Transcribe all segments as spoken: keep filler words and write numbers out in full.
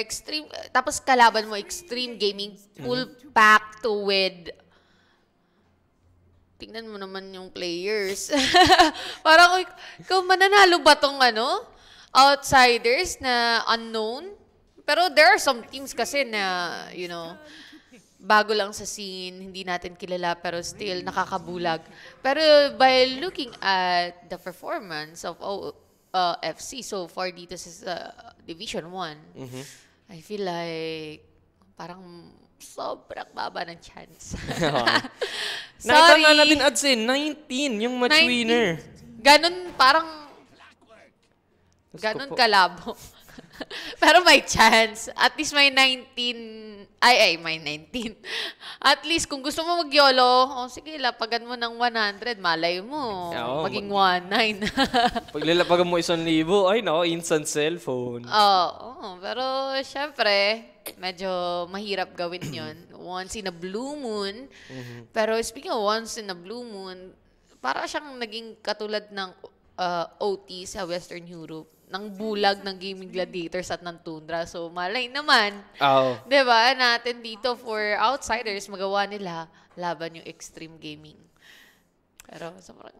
Xtreme, tapos kalaban mo Xtreme Gaming, full mm-hmm. pack to with, tingnan mo naman yung players. Parang, ikaw mananalo ba tong ano? Outsiders na unknown? Pero there are some teams kasi na, you know, bago lang sa scene, hindi natin kilala, pero still nakakabulag. Pero by looking at the performance of o, uh, F C so far dito sa uh, Division one, mm-hmm. I feel like parang sobrang baba ng chance. Nakita nga natin Adsin, nineteen yung match nineteen. Winner. Ganon parang, ganon kalabo. Pero may chance. At least may nineteen. Ay, ay, may nineteen. At least, kung gusto mo mag-YOLO, oh, sige, lapagan mo ng one hundred. Malay mo. Oh, maging one nine. Pag lalapagan mo isang libo, ay no, instant cellphone. Oo. Oh, pero, syempre, medyo mahirap gawin yon once in a blue moon. Mm-hmm. Pero, speaking of once in a blue moon, para siyang naging katulad ng uh, O T sa Western Europe. Ng bulag ng gaming gladiators at ng tundra. So, malay naman. Oh. Diba? Natin dito for outsiders, magawa nila laban yung Xtreme Gaming. Pero, sobrang...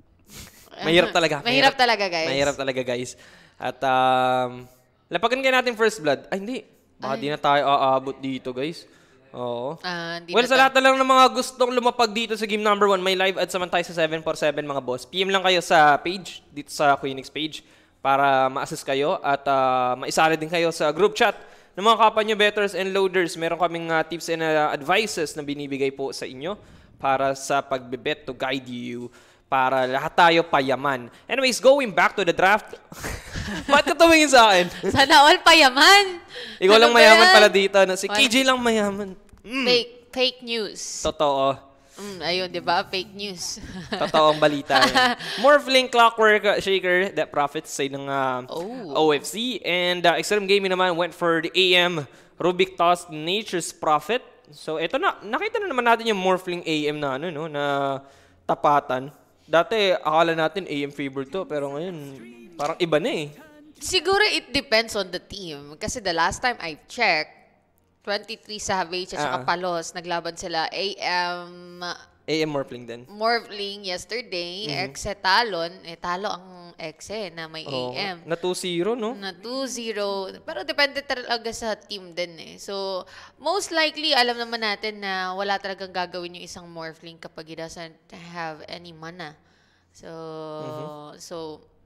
Mahirap talaga. Mahirap, mahirap talaga, guys. Mahirap talaga, guys. At, um, lapagan kayo natin first blood. Ay, hindi. Baka di na tayo aabot dito, guys. Oo. Uh, well, sa lahat na lang ng mga gustong lumapag dito sa game number one, may live ads naman tayo sa seven four seven, mga boss. P M lang kayo sa page, dito sa KuyaNic page, para ma-assist kayo at uh, maisali din kayo sa group chat ng mga kapwa nyo, betters and loaders. Meron kaming uh, tips and uh, advices na binibigay po sa inyo para sa pagbibet to guide you, para lahat tayo payaman. Anyways, going back to the draft. Ba't ka tumingin sa akin? Sana all payaman. Ikaw lang mayaman pala dito. Na si K J lang mayaman. Mm. Fake, fake news. Totoo. Mm, ayun, di ba? Fake news. Totoong balita yan. Morphling Clockwork Shaker that profits say ng uh, oh. O F C. And uh, Xtreme Gaming naman went for the A M Rubik Toss Nature's Prophet. So ito na, nakita na naman natin yung Morphling A M na, ano, no, na tapatan. Dati, akala natin A M favor to, pero ngayon, parang iba na eh. Siguro it depends on the team. Kasi the last time I checked, twenty-three Savage at saka uh, Palos, naglaban sila A M... A M Morphling din. Morphling yesterday, mm-hmm. Exe Talon. Eh, talo ang Exe na may oh, A M. Na two zero, no? Na two zero. Pero depende talaga sa team din eh. So, most likely, alam naman natin na wala talagang gagawin yung isang Morphling kapag he doesn't have any mana. So, mm-hmm. so...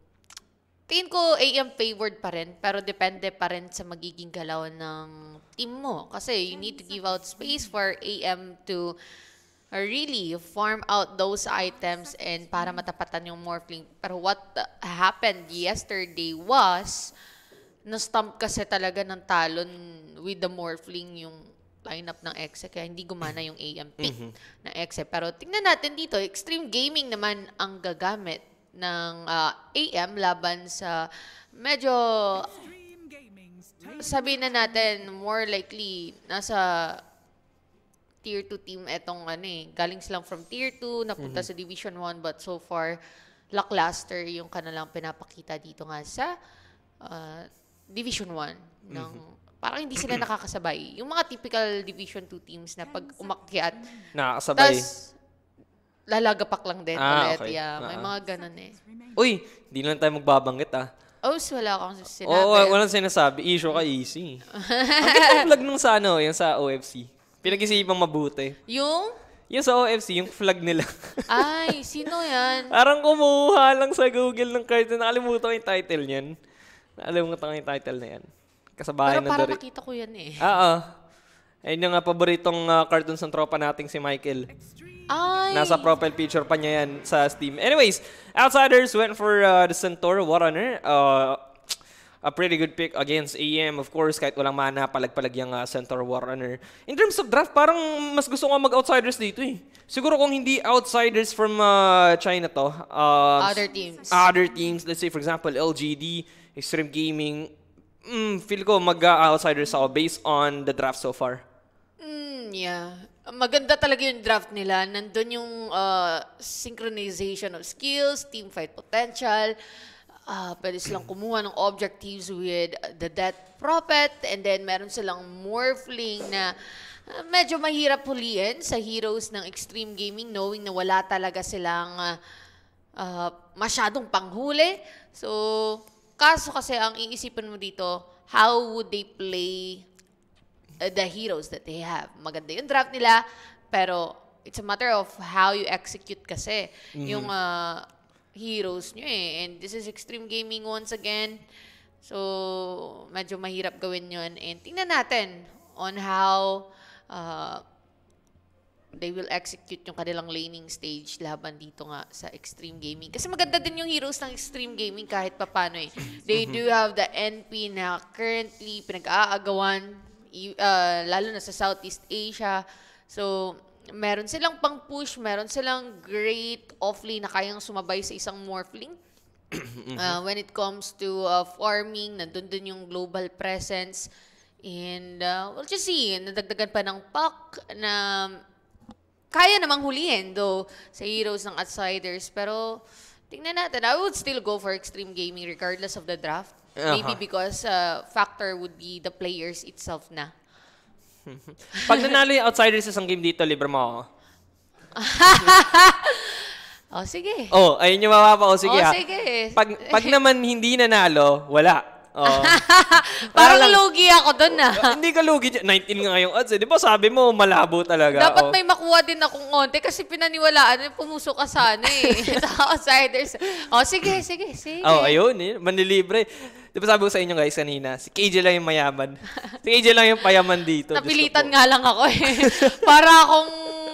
Tingin ko A M favored pa rin, pero depende pa rin sa magiging galaw ng team mo. Kasi you need to give out space for A M to really farm out those items and para matapatan yung Morphling. Pero what happened yesterday was, na-stump kasi talaga ng Talon with the Morphling yung lineup ng Exe, kaya hindi gumana yung A M pick mm-hmm. ng Exe. Pero tingnan natin dito, Xtreme Gaming naman ang gagamit ng uh, A M laban sa medyo sabihin na natin more likely nasa tier two team etong ano eh, galing silang from tier two napunta mm-hmm. sa division one, but so far lackluster yung kanilang pinapakita dito nga sa uh, division one ng mm-hmm. parang hindi sila nakakasabay yung mga typical division two teams na pag umakyat nakakasabay tas lalagapak lang din ah, ulit. Okay. Yeah, may uh-huh. mga ganun eh. Uy, hindi lang tayo magbabanggit ah. Oh, so wala akong sinabi. Oo, oh, walang sinasabi. Issue ka easy. Ang ganda flag nung sa ano, yung sa O F C. Pinag-isipang mabuti. Yung? Yung sa O F C, yung flag nila. Ay, sino yan? Parang kumuha lang sa Google ng card. Nakalimutan ko yung title niyan. Nakalimutan ko yung title na yan. Kasabayan pero ng para Dori. makita ko yan eh. Oo. Ayun yung uh, paboritong uh, cartoon sa tropa nating si Michael. Ay. Nasa profile picture pa niya yan sa Steam. Anyways, Outsiders went for uh, the Centaur Warrunner. Uh, a pretty good pick against A M. Of course, kahit walang mana, palag-palag yung uh, Centaur Warrunner. In terms of draft, parang mas gusto ko mag-Outsiders dito eh. Siguro kung hindi Outsiders from uh, China to. Uh, other teams. Other teams. Let's say, for example, L G D, Xtreme Gaming. Mm, feel ko mag-Outsiders ako based on the draft so far. Mm, yeah. Maganda talaga yung draft nila. Nandun yung uh, synchronization of skills, team fight potential. uh, pwede silang kumuha ng objectives with the Death Prophet, and then meron silang Morphling na uh, medyo mahirap huliin sa heroes ng Xtreme Gaming, knowing na wala talaga silang uh, uh, masyadong panghuli. So, kaso kasi ang iisipin mo dito, how would they play uh, the heroes that they have? Maganda yung draft nila, pero it's a matter of how you execute kasi mm-hmm. yung uh, heroes nyo eh. And this is Xtreme Gaming once again. So, medyo mahirap gawin yun. And tingnan natin on how uh, they will execute yung kanilang laning stage laban dito nga sa Xtreme Gaming. Kasi maganda din yung heroes ng Xtreme Gaming kahit papano eh. They do have the N P na currently pinag-aagawan, uh, lalo na sa Southeast Asia. So, meron silang pang-push, meron silang great offlane na kayang sumabay sa isang Morphling. Uh, when it comes to uh, farming, nandun dun yung global presence. And uh, we'll just see, nadagdagan pa ng puck na kaya namang hulihin, though, sa heroes ng outsiders. Pero, tingnan natin, I would still go for Xtreme Gaming regardless of the draft. Uh-huh. Maybe because uh, factor would be the players itself na. Pag nanalo yung outsiders sa isang game dito, libre mo ako. Oh, sige. Oh, ayun yung mapapa ko. Sige oh, ha. sige. Pag, pag naman hindi nanalo, wala. Oh. Parang lugi ako dun na. Uh, hindi ka lugi. nineteen nga ngayong odds. Eh. Di ba sabi mo, malabo talaga. Dapat oh. may makuha din akong onte kasi pinaniwalaan. Pumusok ka sana eh. Sa outsiders. Oh, sige, sige, sige. Oh, ayun eh. Manlilibre. Di ba sabi ko sa inyo guys kanina, si K J lang yung mayaman. Si K J lang yung payaman dito. Napilitan nga lang ako eh. Para akong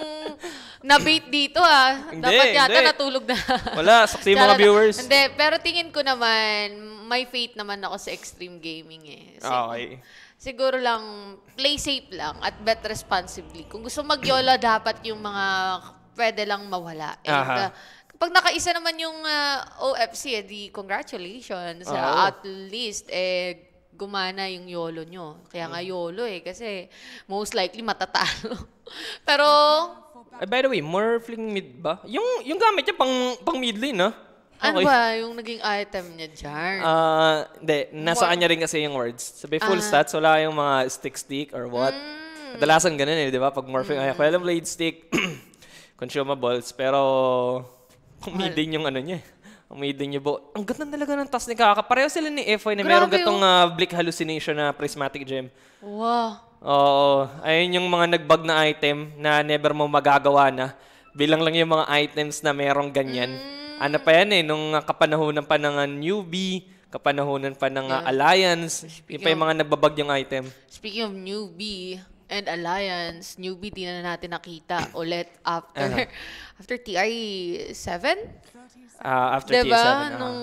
na-bait dito ah. Hindi, Dapat yata hindi. natulog na. Wala, saksi mga viewers. Hindi, pero tingin ko naman, may faith naman ako sa Xtreme Gaming eh. Sig okay. Siguro lang, play safe lang at bet responsibly. Kung gusto mag-YOLO, dapat yung mga pwede lang mawala. And uh, pag nakaisa naman yung uh, O F C, eh, di congratulations. Oh. Uh, at least, eh, gumana yung YOLO nyo. Kaya nga YOLO eh, kasi most likely matatalo. Pero, uh, by the way, Morphling mid ba? Yung, yung gamit niya pang, pang mid lane, ha? Okay. Ano ba yung naging item niya dyan? Uh, hindi, nasa kanya rin kasi yung words. Sabi full uh, stats, wala yung mga stick-stick or what. Mm. Kadalasan ganun eh, di ba? Pag Morphling, mm. ay, kaya lang blade stick, consumables, pero kung mid din yung ano niya. Ang mid din niya bo. Ang ganda talaga ng task ni Kaka. Pareho sila ni F Y na meron gatong uh, Blick Hallucination na prismatic gem. Wow. Oo. Ayun yung mga nagbag na item na never mo magagawa na. Bilang lang yung mga items na merong ganyan. Mm. Ano pa yan eh, nung uh, kapanahonan pa ng uh, newbie, kapanahonan pa ng uh, yeah. alliance, yung pa yung mga nagbabag yung item. Speaking of newbie and alliance, newbie di na natin nakita ulit after uh-huh. after T I seven? Uh, after diba? T I seven. Uh-huh. Nung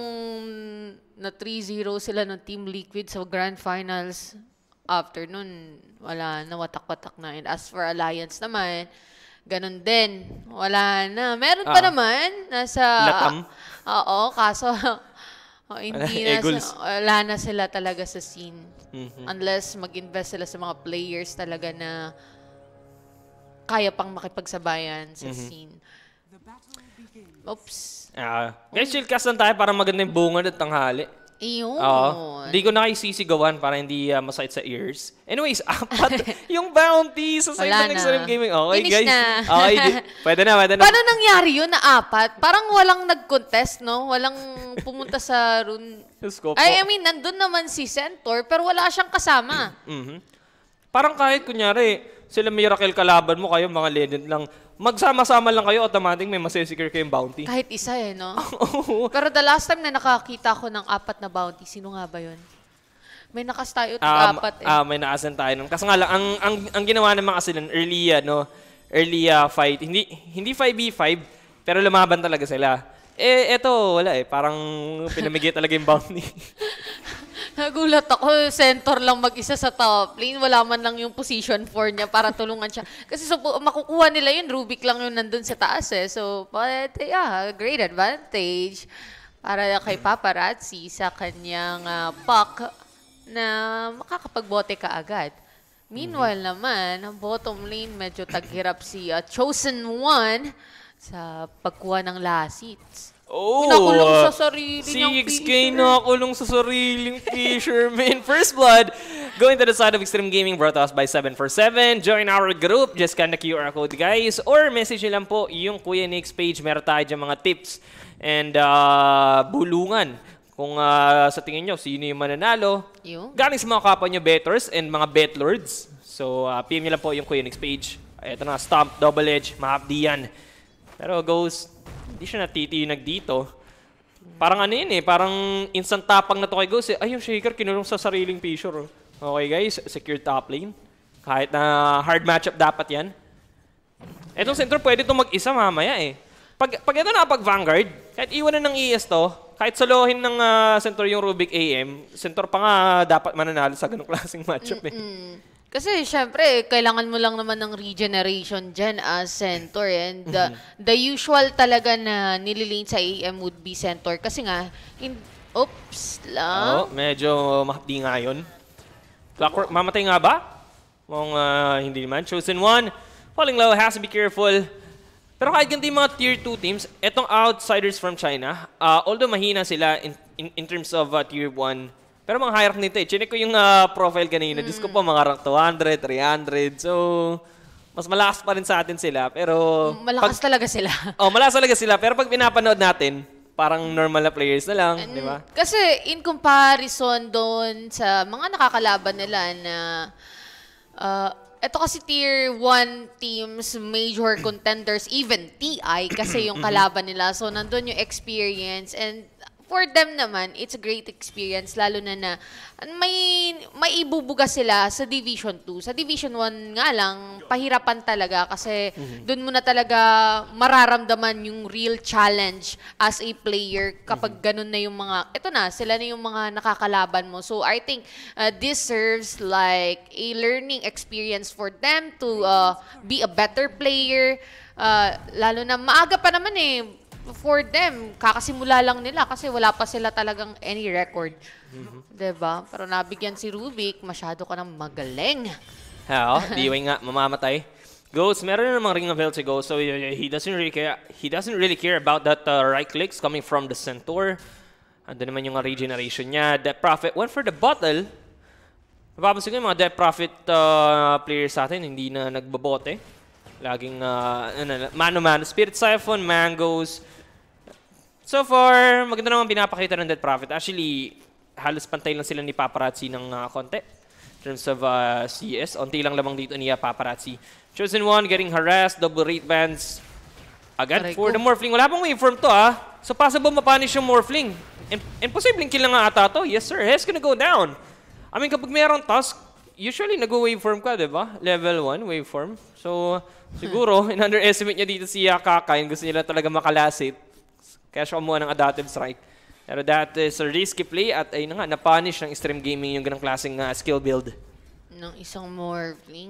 na three zero sila ng Team Liquid sa Grand Finals, after nun, wala na, watak-watak na. And as for alliance naman, ganun din. Wala na. Meron pa uh, naman. Nasa... Latam? Uh, oo, kaso... oh, hindi na... Sa, wala na sila talaga sa scene. Mm-hmm. Unless mag-invest sila sa mga players talaga na kaya pang makipagsabayan sa mm-hmm. scene. Oops. Uh, guys, chill cast lang tayo para maganda yung bungad at tanghali. Iyon. Uh, hindi ko nakisisigawan para hindi uh, masakit sa ears. Anyways, apat yung bounty sa side ng Xtreme Gaming. Okay, finish guys. Na. Okay, pwede na, pwede na. Paano nangyari yun na apat? Parang walang nag-contest, no? Walang pumunta sa rune. Ay, I mean, nandun naman si Centaur, pero wala siyang kasama. Mm-hmm. Parang kahit, kunyari, sila miracle kalaban mo kayo, mga legend lang. Magsama-sama lang kayo, automatic may masesecure kayong bounty. Kahit isa eh, no? Pero the last time na nakakita ko ng apat na bounty, sino nga ba yun? May nakas tayo, um, apat eh. Ah, uh, may naasan tayo nun. Kasi nga lang, ang, ang, ang ginawa naman kasi nun, early, ano, early uh, fight, hindi hindi five v five, pero lumaban talaga sila. Eh, eto, wala eh. Parang pinamigay talaga yung bounty. Nagulat ako, center lang mag-isa sa top lane. Wala man lang yung position four niya para tulungan siya. Kasi so, makukuha nila yun, Rubik lang yung nandun sa taas eh. So, but, yeah, great advantage para kay Paparazzi sa kanyang uh, puck na makakapagbote ka agad. Meanwhile mm-hmm. naman, ang bottom lane medyo taghirap si uh, Chosen One sa pagkuha ng last hits. Oh, nakulong sa sarili niyang six K nakulong sa sariling fisherman. First blood going to the side of Xtreme Gaming, brought to us by seven four seven. Join our group. Just scan the Q R code, guys. Or message nyo lang po yung KuyaNic's page. Meron tayo dyan mga tips and uh, bulungan. Kung uh, sa tingin nyo, sino yung mananalo. Yung? Galing sa mga kapwa nyo bettors and mga betlords. So, uh, P M nyo lang po yung KuyaNic's page. Ito na, Stomp, Double Edge, mahapdi yan. Pero, Ghost, hindi siya natitinag dito. Parang ano yun eh, parang instant tapang na to kay Ghost eh. Ay, yung Shaker kinulong sa sariling fissure. Okay guys, secure top lane. Kahit na hard matchup dapat yan. Etong center pwede itong mag-isa mamaya eh. Pag, pag ito na pag Vanguard, kahit iwanan ng E S to, kahit solohin ng uh, center yung Rubik A M, center pa nga dapat mananalo sa ganong klaseng matchup eh. Mm-mm. Kasi, syempre, kailangan mo lang naman ng regeneration dyan as center. And uh, mm-hmm. the usual talaga na nililane sa A M would be center. Kasi nga, in, oops lang. Oo, medyo mahapdi nga yun. Clockwork, mamatay nga ba? Kung uh, hindi naman. Chosen one, falling low, has to be careful. Pero kahit ganito yung mga tier two teams, etong outsiders from China, uh, although mahina sila in, in, in terms of uh, tier one, pero mga high rank nito eh. Chinek ko yung uh, profile kanina. Mm. Diyos ko po, mga rank two hundred, three hundred. So, mas malakas pa rin sa atin sila. Pero... Malakas pag, talaga sila. Oh, malakas talaga sila. Pero pag pinapanood natin, parang normal na players na lang. Di ba? Kasi in comparison doon sa mga nakakalaban nila na... Uh, ito kasi tier one teams, major contenders, even T I kasi yung kalaban nila. So, nandun yung experience and... For them naman, it's a great experience, lalo na na may, may ibubuga sila sa Division two. Sa Division one nga lang, pahirapan talaga kasi mm-hmm. doon mo na talaga mararamdaman yung real challenge as a player kapag mm-hmm. ganun na yung mga, ito na, sila na yung mga nakakalaban mo. So I think uh, this serves like a learning experience for them to uh, be a better player. Uh, lalo na maaga pa naman eh, for them, kakasimula lang nila kasi wala pa sila talagang any record. Mm-hmm. Diba? Pero nabigyan si Rubik, masyado ka nang magaling. Oo, di nga, mamamatay. Ghost, meron na namang Ring of Hell si Ghost, so he doesn't really care, he doesn't really care about that uh, right clicks coming from the Centaur. Ando naman yung regeneration niya. Death Prophet went for the bottle. Napapansin ko yung mga Death Prophet uh, players sa atin, hindi na nagbabote. Laging, uh, ano, mano-mano. Spirit Siphon, Mangoes. So far, maganda naman pinapakita ng Death Prophet. Actually, halos pantay lang sila ni Paparazzi ng uh, konti. In terms of uh, C S, onti lang lamang dito niya Paparazzi. Chosen one, getting harassed, double rate bans. Agad for the Morphling. Wala pang waveform to ah. So possible mapunish yung Morphling. Imposibleng kill na nga ata to. Yes sir, he's gonna go down. I mean, kapag mayroong task, usually nag-waveform ka, diba? Level one, waveform. So, siguro, in-underestimate niya dito si uh, Kakain. Gusto nila talaga makalasit. Kaya siya kumuha ng adaptive strike. Pero that is a risky play at ay na nga, na-punish ng Xtreme Gaming yung ganang klaseng uh, skill build. Ng isang Morphling.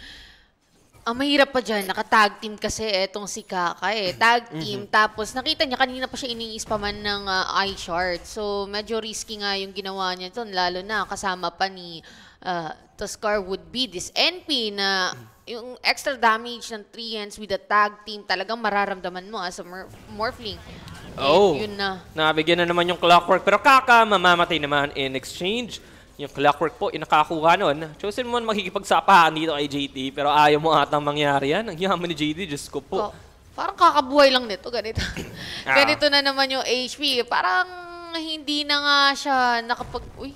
Ang mahirap pa dyan, naka-tag team kasi etong si Kaka eh. Tag team, mm-hmm. tapos nakita niya kanina pa siya iniispaman ng uh, eye shard. So medyo risky nga yung ginawa niya ito, lalo na kasama pa ni uh, Tuskar would be this N P na yung extra damage ng three hands with the tag team, talagang mararamdaman mo as a Morphling. Oh, yun na. Nabigyan na naman yung Clockwork. Pero Kaka, mamamatay naman in exchange. Yung Clockwork po, inakakuha nun. Chosen mo makikipagsapahan dito kay J T. Pero ayaw mo atang mangyari yan. Ang yaman ni J T, Diyos ko po. Oh, parang kakabuhay lang nito. Ganito. ah. Ganito na naman yung H P. Parang hindi na nga siya nakapag... Uy.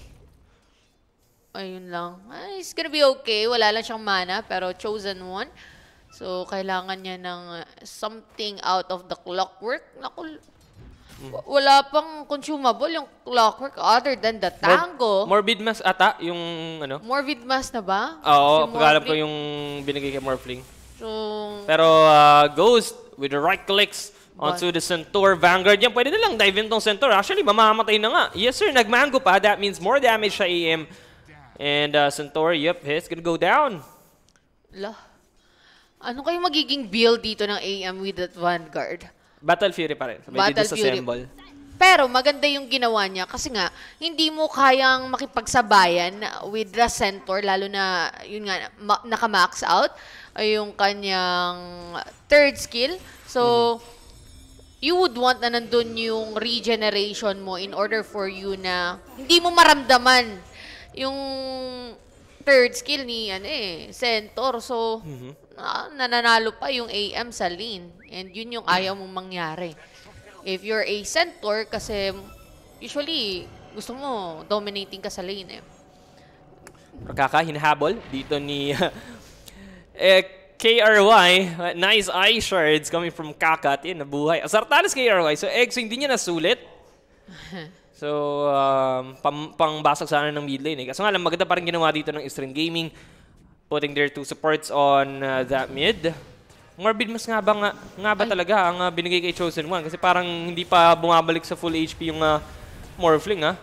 Ayun lang. Ay, it's gonna be okay. Wala lang siyang mana. Pero chosen one. So, kailangan niya ng something out of the Clockwork. Naku, wala pang consumable yung Clockwork other than the Tango. Mor Morbid Mass ata, yung ano? Morbid Mass na ba? Oo, si pag-alam ko yung binigay kay Morphling. So, pero uh, Ghost, with the right clicks onto the Centaur, Vanguard yan, pwede nilang dive in tong Centaur. Actually, mamamatay na nga. Yes sir, nagmango pa. That means more damage sa A M. And uh, Centaur, yep, he's gonna go down. Lah. Ano kayo magiging build dito ng A M with that Vanguard? Battle Fury pa rin. May disassemble. Pero maganda yung ginawa niya kasi nga, hindi mo kayang makipagsabayan with the Centaur, lalo na, yun nga, naka-max out yung kanyang third skill. So, mm-hmm. you would want na nandun yung regeneration mo in order for you na hindi mo maramdaman yung third skill ni ano eh, Centaur. So, mm-hmm. na, nananalo pa yung A M sa lane. And yun yung ayaw mong mangyari. If you're a Centaur, kasi usually, gusto mo dominating ka sa lane eh. Kaka, hinahabol dito ni eh, K R Y. Nice eye shards coming from Kaka. At yun, nabuhay. Asartalis K R Y. So, Exo, hindi niya nasulit. So, um, pang, pangbasag sana ng mid lane. Eh. Kaso nga lang, maganda pa rin ginawa dito ng Xtreme Gaming. Putting their two supports on uh, that mid. Morbid mas nga ba, nga, nga ba talaga ang uh, binigay kay Chosen One? Kasi parang hindi pa bumabalik sa full H P yung uh, Morphling, ha?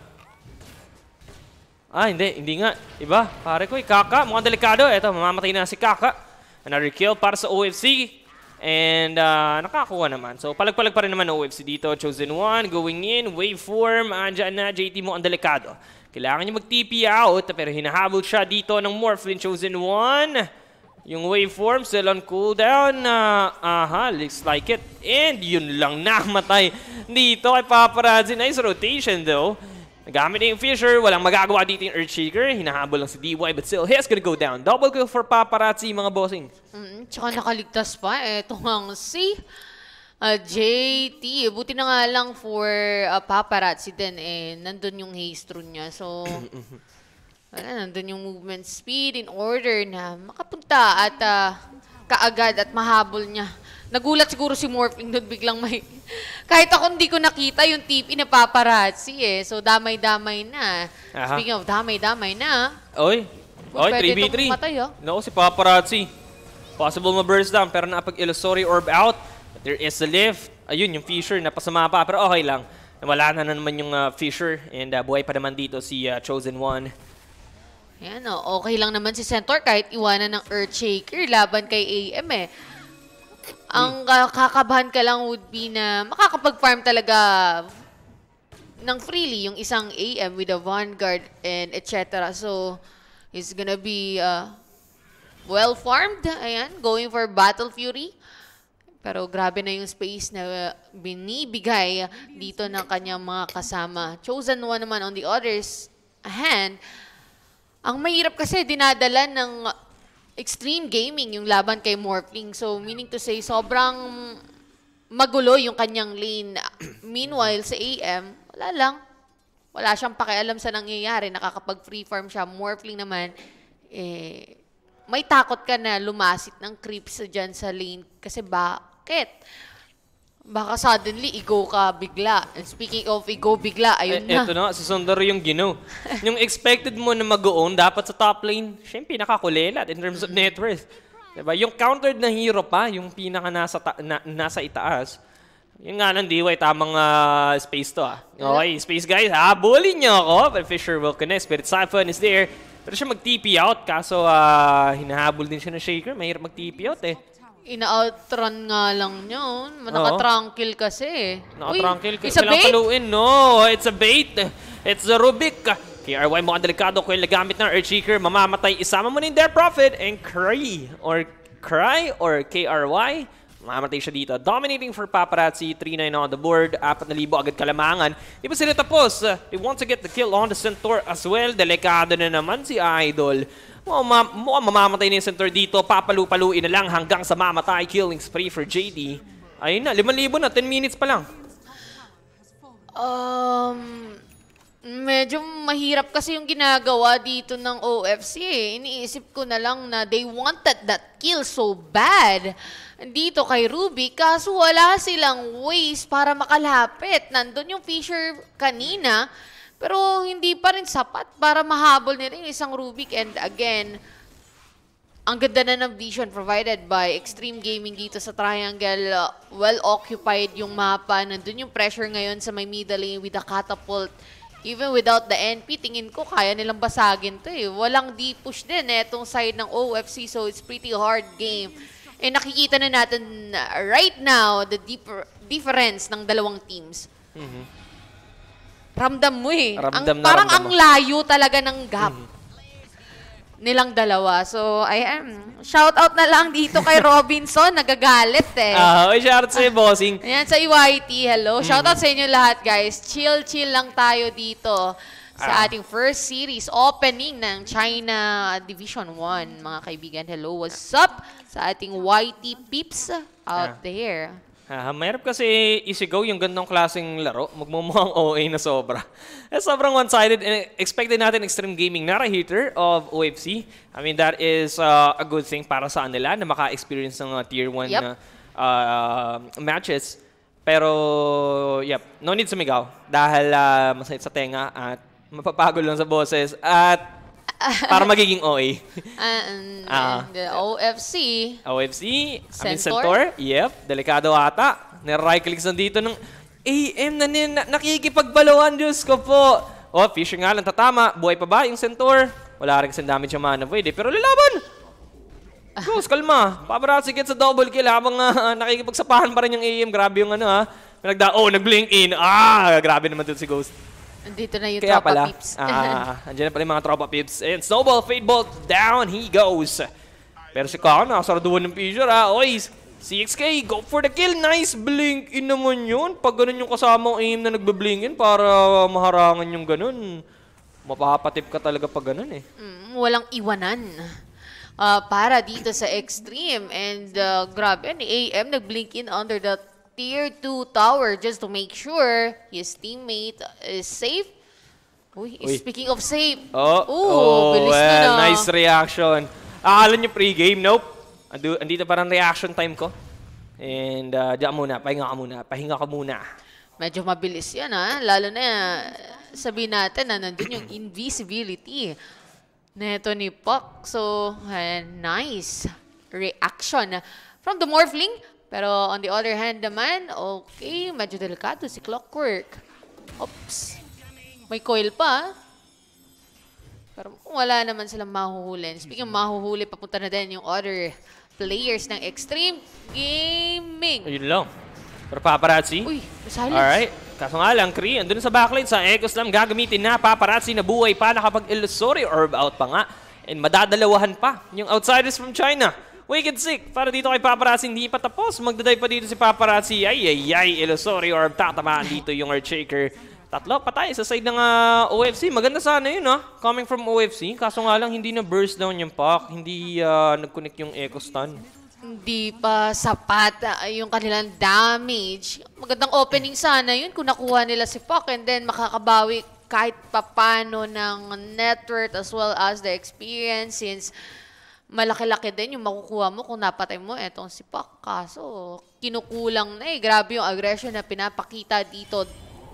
Ah, hindi. Hindi nga. Iba. Pare ko, eh, Kaka. Mukhang delikado. Eto, mamamatay na si Kaka. Another kill para sa O F C. And uh, nakakuha naman. So, palag-palag pa rin naman O F C dito. Chosen One, going in. Waveform. Andyan na. J T mo ang delikado. Kailangan niya mag-T P out. Pero hinahabol siya dito ng Morphling. Chosen One. Yung waveform still on cooldown. Uh, aha, looks like it. And yun lang, namatay dito kay Paparazzi. Nice rotation though. Nagamit yung Fisher, walang magagawa dito yung Earthshaker. Hinahabol lang si D Y, but still, he's gonna go down. Double kill for Paparazzi, mga bossing. Mm, tsaka nakaligtas pa. Ito ang si uh, J T. Buti na nga lang for uh, Paparazzi din. Eh, nandun yung haste rune niya. So, wala, nandun yung movement speed in order na makapunta at uh, kaagad at mahabol niya. Nagulat siguro si Morphling doon, biglang may... Kahit ako hindi ko nakita yung T P na Paparazzi eh. So, damay-damay na. Aha. Speaking of damay-damay na. Oy. Oy, three v three. No, si Paparazzi. Possible ma-burst down, pero napag-illusory orb out. But there is a lift. Ayun, yung Fisher, napasama pa. Pero okay lang. Wala na, na naman yung uh, Fisher. And uh, buhay pa naman dito si uh, Chosen One. Yan, oh, okay lang naman si Centaur kahit iwanan ng Earthshaker laban kay A M eh. Ang uh, kakabahan ka lang would be na makakapag-farm talaga ng freely yung isang A M with a Vanguard and et cetera. So, he's gonna be uh, well-farmed. Ayan, going for Battle Fury. Pero grabe na yung space na uh, binibigay dito ng kanyang mga kasama. Chosen One naman on the other's hand. Ang mahirap kasi dinadala ng Xtreme Gaming yung laban kay Morphling. So, meaning to say, sobrang magulo yung kanyang lane. Meanwhile, sa A M, wala lang. Wala siyang pakialam sa nangyayari. Nakakapag-free farm siya. Morphling naman, eh, may takot ka na lumasit ng creeps dyan sa lane. Kasi bakit? Baka suddenly, i-go ka bigla. And speaking of i-go bigla, ayun eh, na. Ito na, susundaro yung gino. Yung expected mo na mag-own, dapat sa top lane, syempre nakakulelat in terms of net worth. Diba? Yung countered na hero pa, yung pinaka nasa, na, nasa itaas, yung nga ng D Y, tamang uh, space to ah. Okay, space guys, habulin niyo ako. But Fisher will connect, Spirit Siphon is there. Pero siya mag-T P out, kaso uh, hinahabol din siya ng Shaker, mahirap mag-T P out eh. Ina-outrun nga lang yun. Naka-tranquil kasi. Naka-tranquil kasi. It's a bait? Paluin. No, it's a bait. It's a Rubik. K R Y mukhang delikado ko yung nagamit ng Earthshaker. Mamamatay. Isama mo ni Their Prophet and Cry. Or Cry or K R Y. Mamamatay siya dito. Dominating for Paparazzi. three nine on the board. four thousand agad kalamangan. Di ba sila tapos? They want to get the kill on the Centaur as well. Delikado na naman si Idol. Mukhang ma mamamatay na yung Centaur dito. Papalu-paluin na lang hanggang sa mamatay. Killing spree for J D. Ayun na, limang libo na. ten minutes pa lang. Um, medyo mahirap kasi yung ginagawa dito ng O F C eh. Iniisip ko na lang na they wanted that kill so bad dito kay Ruby. Kaso wala silang ways para makalapit. Nandun yung Fisher kanina. Pero hindi pa rin sapat para mahabol nila yung isang Rubik. And again, ang ganda na ng vision provided by Xtreme Gaming dito sa triangle. Uh, well-occupied yung mapa. Nandun yung pressure ngayon sa may middle lane with the catapult. Even without the N P, tingin ko kaya nilang basagin to eh. Walang D-push din eh, itong side ng O F C. So it's pretty hard game. And nakikita na natin uh, right now the deeper difference ng dalawang teams. Mm-hmm. Ramdam mo eh. Ramdam ang, na parang ramdam ang layo talaga ng gap. Mm-hmm. nilang dalawa. So, ayan. Shout out na lang dito kay Robinson. Nagagalit eh. Ah, uh, shout out sa'yo, bossing. Ayan, sa Y T. Hello. Shout out mm. sa inyo lahat, guys. Chill, chill lang tayo dito sa ating first series opening ng China Division one. Mga kaibigan, hello. What's up sa ating Y T peeps out ah. there? Ah, mahirap kasi isigaw yung gandang klaseng laro. Magmumukhang O A na sobra. Eh, sobrang one-sided. Expected natin Xtreme Gaming na hitter of O F C. I mean, that is uh, a good thing para sa nila na maka-experience ng uh, tier one yep. uh, uh, matches. Pero, yep, no need sumigaw. Dahil uh, masakit sa tenga at mapapagod lang sa boses. At para magiging O A. And, uh, and the O F C. O F C. Centaur. I mean, Centaur. Yep. Delikado ata. Nir-right clicks nandito ng A M na, na nakikipagbalawan. Diyos ko po. Oh, fishing nga lang tatama. Buhay pa ba yung Centaur? Wala rin kasing damage yung mana. Pwede. Pero lalaban. Ghost, kalma. Paparazzi get sa double kill habang uh, nakikipagsapahan pa rin yung A M. Grabe yung ano ha. Nagda oh, nag-blink in. Ah, grabe naman dito si Ghost. Andito na yung Kaya tropa pala, peeps. Ah, andyan na pala yung mga tropa peeps. And snowball, fade ball, down he goes. Pero si Kaka, nakasaraduhan ng Fisher ha. Oy, C X K, go for the kill. Nice blink in naman yun. Pag ganun yung kasamang aim na nagbe-blink in para maharangan yung ganun. Mapapatip ka talaga pag ganun eh. Mm, walang iwanan. Uh, para dito sa Xtreme. And uh, grabe, ni A M nag-blink in under the tier two tower just to make sure his teammate is safe. Uy, Uy. speaking of safe. Oh, Ooh, oh bilis well, na. Nice reaction. Akala nyo pre-game? Nope. Ando, andito parang reaction time ko. And uh, diyan muna, pahinga ka muna. Pahinga ka muna. Medyo mabilis yan ha. Lalo na sabihin natin na nandun yung invisibility neto ni Puck. So, uh, nice reaction from the Morphling. Pero on the other hand naman, okay, medyo delikado si Clockwork. Oops. May coil pa. Pero wala naman silang mahuhuli. Speaking of mahuhuli, papunta na din yung other players ng Xtreme Gaming. Ayun lang. Pero paparazzi. Uy, silence. Alright. Kaso nga lang, Kree, andun sa backline sa Echo Slam gagamitin na paparazzi na buhay pa nakapag-illusory orb out pa nga. And madadalawahan pa yung outsiders from China. Wicked sick. Para dito kay Paparazzi, hindi pa tapos. Magdaday pa dito si Paparazzi. Ay, ay, ay. Illusory orb. Tatamaan dito yung Earthshaker. Tatlo, patay sa side ng uh, O F C. Maganda sana yun, ha? Coming from O F C. Kaso nga lang, hindi na burst down yung pack. Hindi uh, nag-connect yung Echo Stun. Hindi pa sapat uh, yung kanilang damage. Magandang opening sana yun kung nakuha nila si Puck and then makakabawi kahit papano ng network as well as the experience since malaki-laki din yung makukuha mo kung napatay mo etong si Puck. Kaso, kinukulang na eh. Grabe yung aggression na pinapakita dito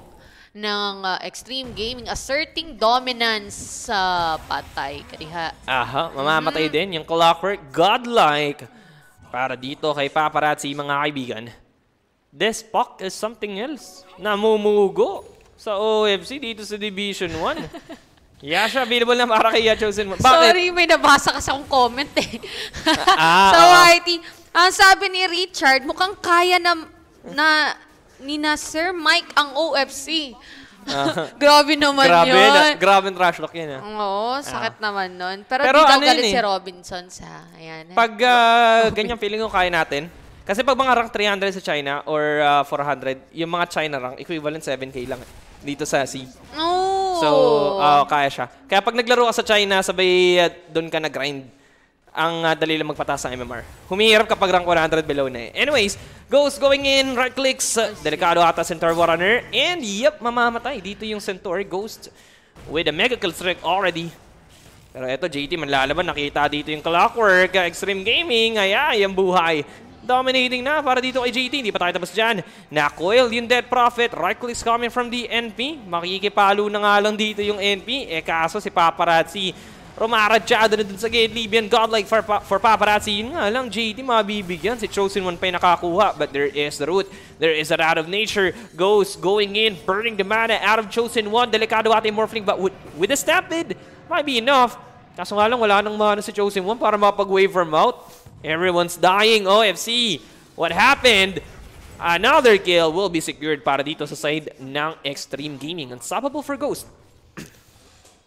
ng uh, Xtreme Gaming. Asserting dominance sa uh, patay. Kariha. Aha, mamamatay mm. din yung Clockwork. Godlike. Para dito kay Paparazzi, mga kaibigan. This Puck is something else. Namumugo sa O F C dito sa Division one. Yasha, available na para kay Chosen One. Sorry, may nabasa kasi akong comment eh. ah, so, ah. I T, ang sabi ni Richard, mukhang kaya na, na ni na Sir Mike ang O F C. Uh, grabe naman grabe yun. Na, grabe yung trash talk yun. Ah. Oo, sakit ah. naman nun. Pero, Pero di daw ano galit eh. si Robinson sa, ayan. Pag uh, ganyan feeling ko kaya natin, kasi pag mga rank three hundred sa China or uh, four hundred, yung mga China rank, equivalent seven K lang dito sa C. Oh. So, uh, kaya siya. Kaya pag naglaro ka sa China, sabay uh, doon ka nag-grind. Ang uh, dali lang magpataas ng M M R. Humihirap kapag rank one hundred below na eh. Anyways, Ghost going in, right clicks. Uh, delikado ata Centaur Warrunner. And yep, mamamatay. Dito yung Centaur Ghost with a mega kill streak already. Pero eto, J T manlalaban. Nakita dito yung Clockwork. Uh, Xtreme Gaming. Ay, yung buhay. Dominating na para dito kay J T. Hindi pa tayo tapos dyan. Na-coil yung Dead Prophet. Right clicks coming from the N P. Makikipalo na nga lang dito yung N P. Eh kaso si Paparazzi rumaradyado na dun sa gate. Libyan godlike for, pa for Paparazzi. Yun nga lang, J T mabibigyan. Si Chosen One pa yung nakakuha. But there is the root. There is that out of nature. Ghost going in. Burning the mana out of Chosen One. Delikado ating Morphling. But with, with a Stampede, might be enough. Kaso nga lang, wala nang mana si Chosen One para mapag-wave from out. Everyone's dying. O F C. What happened? Another kill will be secured para dito sa side ng Xtreme Gaming. Unstoppable for Ghost.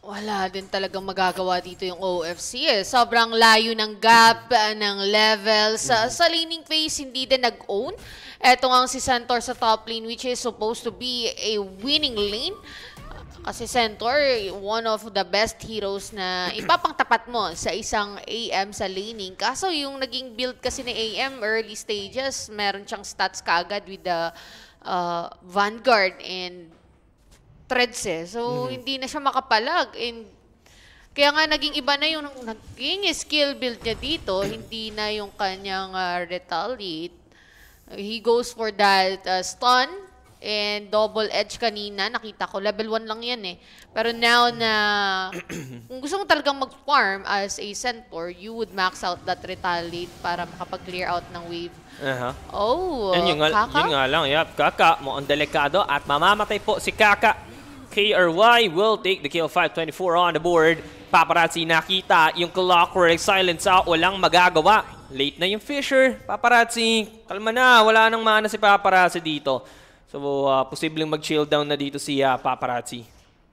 Wala din talagang magagawa dito yung O F C eh. Sobrang layo ng gap, uh, ng level. Sa, mm-hmm. sa laning phase, hindi din nag-own. Eto nga si Centaur sa top lane, which is supposed to be a winning lane. Kasi Centaur, one of the best heroes na ipapangtapat mo sa isang A M sa laning. Kaso yung naging build kasi ni A M early stages, meron siyang stats kaagad with the uh, Vanguard and Threads eh. So, mm-hmm. hindi na siya makapalag. And, kaya nga naging iba na yung naging skill build niya dito, hindi na yung kanyang uh, retaliate. He goes for that uh, stun and double edge kanina. Nakita ko, level one lang yan eh. Pero now na, kung gusto mo talagang mag-farm as a Centaur, you would max out that retaliate para makapag-clear out ng wave. Uh-huh. Oh, yun, nga, Kaka? Yun nga lang, yep, Kaka, mukhang delikado at mamamatay po si Kaka. K R Y will take the kill. Five twenty-four on the board. Paparazzi nakita yung clockwork. Silence out. Walang magagawa. Late na yung Fisher. Paparazzi, kalma na. Wala nang mana si Paparazzi dito. So, uh, posibleng mag-chill down na dito si uh, Paparazzi.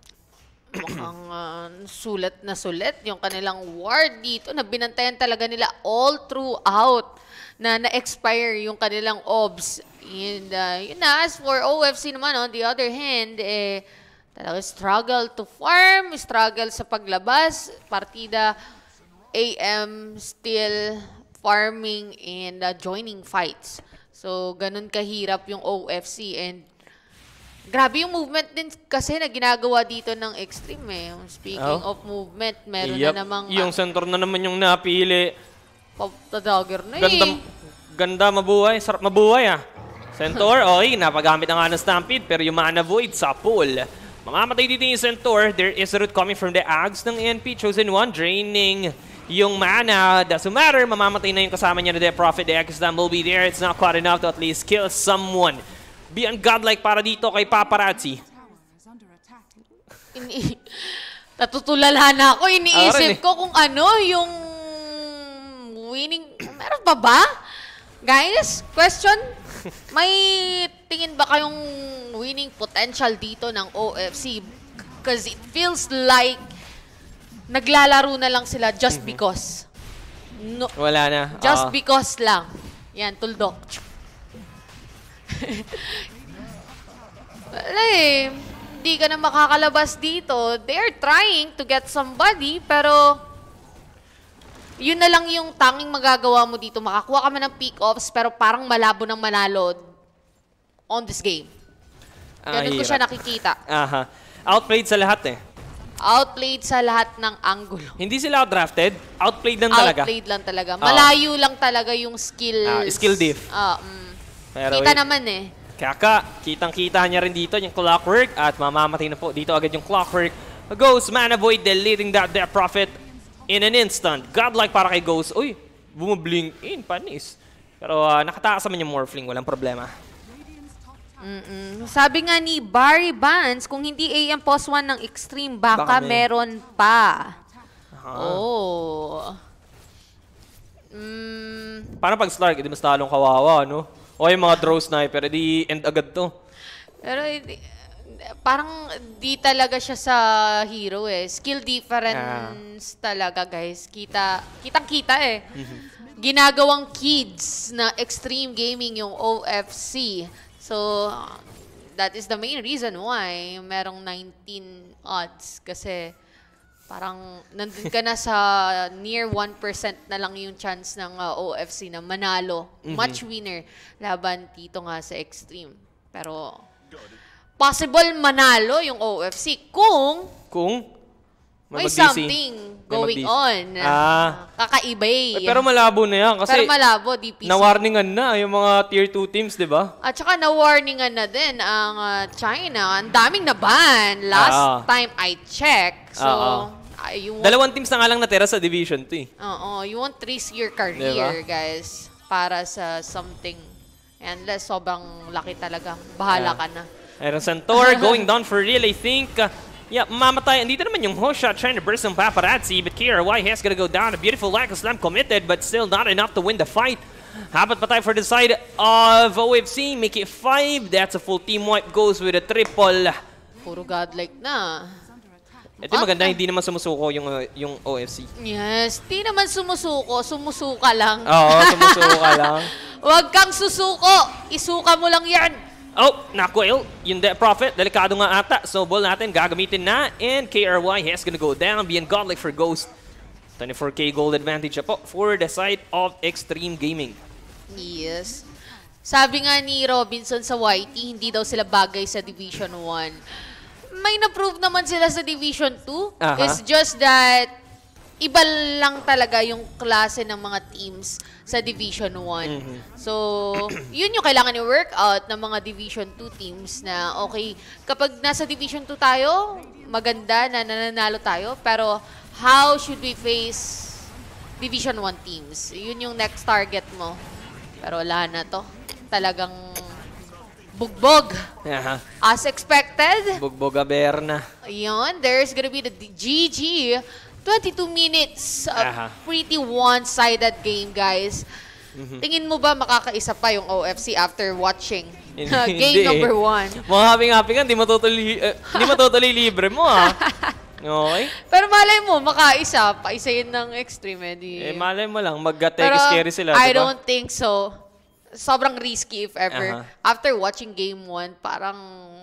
Mukhang uh, sulat na sulat yung kanilang ward dito na binantayan talaga nila all throughout na na-expire yung kanilang obs. And uh, yun na, as for O F C naman, on the other hand, eh, talaga struggle to farm, struggle sa paglabas, partida A M still farming and uh, joining fights. So, ganun kahirap yung O F C and grabe yung movement din kasi na ginagawa dito ng Xtreme eh. Speaking oh. of movement, meron yep. na namang... Yung Centaur na naman yung napili. Pop-dagger na ganda, eh. Ganda mabuhay, sarap mabuhay ah. Centaur, okay, napagamit na nga ng Stampede pero yung mana void sa pool. Mamamatay dito yung Centaur. There is a root coming from the Ags ng N P. Chosen one, draining yung mana. Doesn't matter. Mamamatay na yung kasama niya na The Prophet. The X-Dam will be there. It's not quite enough to at least kill someone. Beyond godlike para dito kay Paparazzi. Ini Natutulala na ako. Iniisip ko kung ano yung winning. Meron pa ba? Guys, question? May tingin ba kayong winning potential dito ng O F C? Because it feels like naglalaro na lang sila just mm-hmm. because. No, wala na. Just uh. because lang. Yan, tuldok. Wala eh. Hindi ka na makakalabas dito. They're trying to get somebody, pero yun na lang yung tanging magagawa mo dito. Makakuha ka man ng pick-offs, pero parang malabo ng manalo on this game. Ganun ko siya nakikita. Aha. Outplayed sa lahat eh. Outplayed sa lahat ng angulo. Hindi sila outdrafted. Outplayed lang talaga. Outplayed lang talaga. Malayo uh, lang talaga yung skills. Uh, skill diff. Uh, mm. Pero kita wait, naman eh. Kaka, kitang-kita niya rin dito yung clockwork at mamamatay na po dito agad yung clockwork. Ghost, mana void, deleting that their prophet in an instant. Godlike para kay Ghost. Uy, bumabling in, panis. Pero uh, nakataas naman yung Morphling, walang problema. Mm-mm. Sabi nga ni Barry Vance, kung hindi A M Pos one ng Xtreme, baka, baka meron pa. Uh-huh. Oh. Mm. Paano pag Slark, hindi mas talong kawawa, no? O yung mga draw sniper, edi end agad to. Pero parang di talaga siya sa hero eh. Skill difference ah. talaga, guys. Kita, kitang-kita eh. Mm-hmm. Ginagawang kids na Xtreme Gaming yung O F C. So, that is the main reason why merong nineteen odds. Kasi parang nandun ka na sa near one percent na lang yung chance ng uh, O F C na manalo. Mm-hmm. Match winner laban dito nga sa Xtreme. Pero possible manalo yung O F C kung kung may, may something going on. Ah. Kakaibay. Eh, pero malabo na yan. Kasi pero malabo, D P C. Na-warningan na yung mga tier two teams, di ba? At saka na-warningan na din ang uh, China. Ang daming naban. Last ah. time I checked. So, ah, ah. Uh, you want... Dalawang teams na nga lang natira sa Division two. Oo. You want risk your career, diba? Guys. Para sa something. Unless sobrang laki talaga. Bahala yeah. ka na. Iron Centaur going down for real, I think. Uh, Yeah, mamatay. Andito naman yung host shot trying to burst some paparazzi, but K R Y has gonna go down. A beautiful lack of slam committed, but still not enough to win the fight. Hapat pa tayo for the side of O F C. Make it five. That's a full team wipe. Goes with a triple. Puro godlike na. Ito yung maganda, hindi naman sumusuko yung uh, yung O F C. Yes, di naman sumusuko, sumusuka lang. Oo, sumusuka lang. Huwag kang susuko, isuka mo lang yan. Oh, naku, El, yung Death Prophet, delikado nga ata. So, ball natin, gagamitin na. And K R Y has gonna go down, being godlike for Ghost. twenty-four K gold advantage po for the side of Xtreme Gaming. Yes. Sabi nga ni Robinson sa Y T, hindi daw sila bagay sa Division one. May na-prove naman sila sa Division two. Uh-huh. It's just that iba lang talaga yung klase ng mga teams sa Division one. Mm-hmm. So, yun yung kailangan i-work out ng mga Division two teams na okay, kapag nasa Division two tayo, maganda na nananalo tayo, pero how should we face Division one teams? Yun yung next target mo. Pero wala na to. Talagang bugbog. Uh-huh. As expected. Bugbog Aberna. Ayun, there's gonna be the G G. twenty-two minutes of uh-huh. pretty one-sided game, guys. Mm-hmm. Tingin mo ba makakaisa pa yung O F C after watching game number one? Mga happy-happy ka, hindi matutuli, uh, hindi matutuli libre mo, ah. Okay. Pero malay mo, makaisa, paisayin ng Xtreme. Eh, eh malay mo lang, mag-take scary sila, I diba? don't think so. Sobrang risky if ever. Uh-huh. After watching game one, parang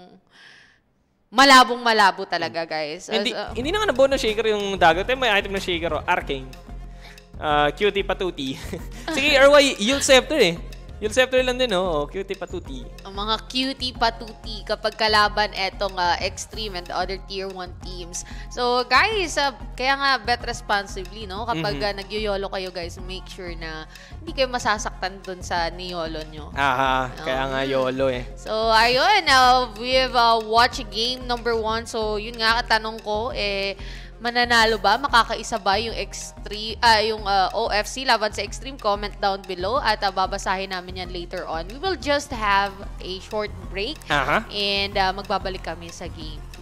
malabong-malabo talaga, guys. Hindi, uh, hindi na nga nabuo na shaker yung dagat. Eh, may item na shaker, oh, Arcane. Uh, Cutie Patuti. Sige, R Y, Yule Scepter eh. Yule Scepter lang din, oh. Cutie Patuti. Ang mga Cutie Patuti kapag kalaban etong uh, Xtreme and the other tier one teams. So, guys, uh, kaya nga bet responsibly, no? Kapag mm-hmm. uh, nag-yolo kayo, guys, make sure na hindi kayo masasaktan dun sa niyolo nyo. Aha, no? Kaya nga YOLO eh. So, ayun, uh, we've uh, watched game number one. So, yun nga, katanong ko, eh, mananalo ba? Makakaisa ba yung Xtreme, uh, yung uh, O F C laban sa Xtreme? Comment down below at uh, babasahin namin yan later on. We will just have a short break uh-huh. and uh, magbabalik kami sa game.